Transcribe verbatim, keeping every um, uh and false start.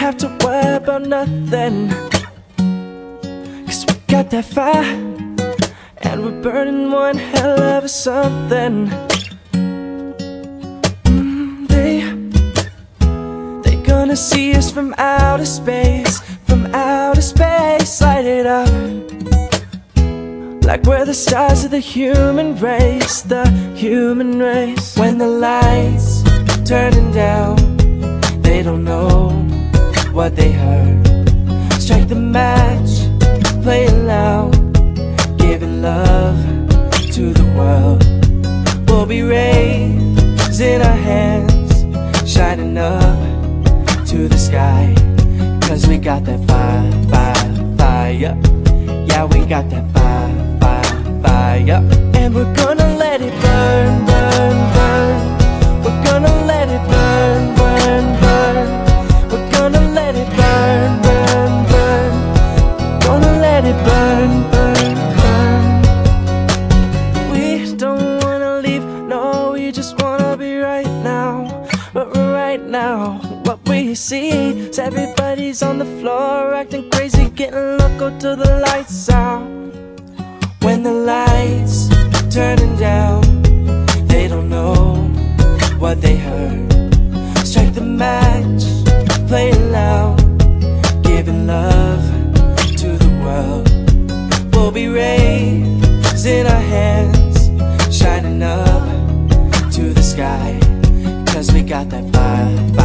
have to worry about nothing, 'cause we got that fire, and we're burning one hell of a something. mm, They, they gonna see us from outer space, from outer space. Light it up like we're the stars of the human race, the human race. When the lights turning down, they don't know what they heard. Strike the match, play it loud, giving love to the world. We'll be raising our hands, shining up to the sky, 'cause we got that fire, fire, fire. Yeah, we got that fire, fire, fire. And we're gonna let it burn, burn, burn. We're gonna let it burn, burn, burn. We're gonna let it burn, burn, burn. Gonna let it burn, burn, burn. We don't wanna leave, no, we just wanna be right now. But right now, what we see is everybody's on the floor, acting crazy, getting loco till the lights out. When the lights turning down, they don't know what they heard. Strike the match, play it loud, giving love to the world. We'll be raising our hands, shining up to the sky, 'cause we got that fire, fire.